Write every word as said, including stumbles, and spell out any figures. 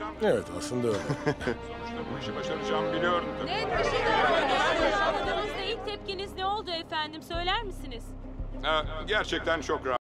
Evet, aslında öyle. Sonuçta bu işi başaracağımı biliyordum tabii. Net bir şey söyle. Anladığınızda ilk tepkiniz ne oldu efendim? Söyler misiniz? Ha, gerçekten çok rahat.